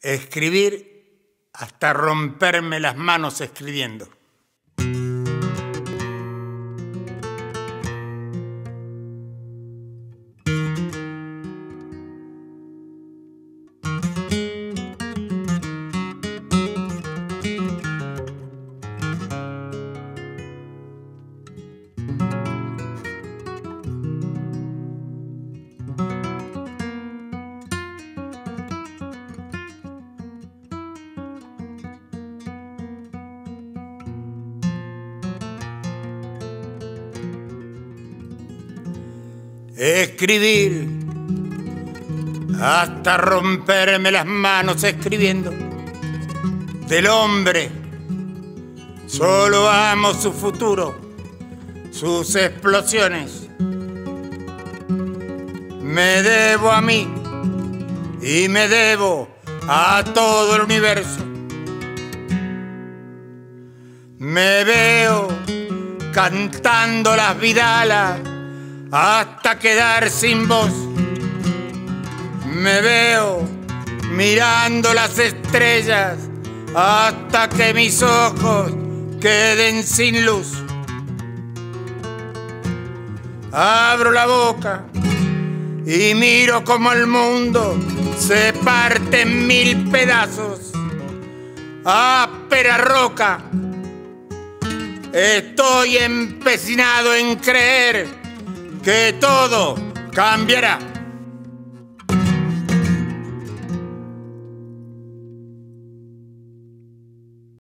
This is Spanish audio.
Escribir hasta romperme las manos escribiendo. Escribir hasta romperme las manos escribiendo. Del hombre solo amo su futuro, sus explosiones. Me debo a mí y me debo a todo el universo. Me veo cantando las vidalas hasta quedar sin voz. Me veo mirando las estrellas hasta que mis ojos queden sin luz. Abro la boca y miro como el mundo se parte en 1000 pedazos. Áspera roca, estoy empecinado en creer que todo cambiará.